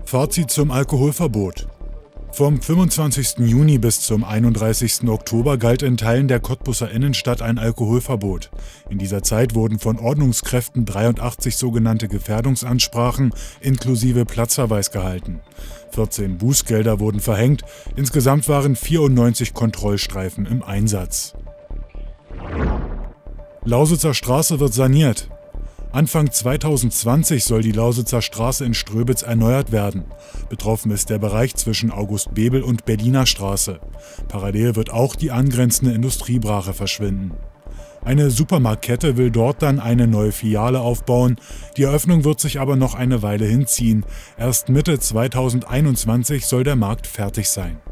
Fazit zum Alkoholverbot. Vom 25. Juni bis zum 31. Oktober galt in Teilen der Cottbuser Innenstadt ein Alkoholverbot. In dieser Zeit wurden von Ordnungskräften 83 sogenannte Gefährdungsansprachen inklusive Platzverweis gehalten. 14 Bußgelder wurden verhängt, insgesamt waren 94 Kontrollstreifen im Einsatz. Lausitzer Straße wird saniert. Anfang 2020 soll die Lausitzer Straße in Ströbitz erneuert werden. Betroffen ist der Bereich zwischen August-Bebel und Berliner Straße. Parallel wird auch die angrenzende Industriebrache verschwinden. Eine Supermarktkette will dort dann eine neue Filiale aufbauen. Die Eröffnung wird sich aber noch eine Weile hinziehen. Erst Mitte 2021 soll der Markt fertig sein.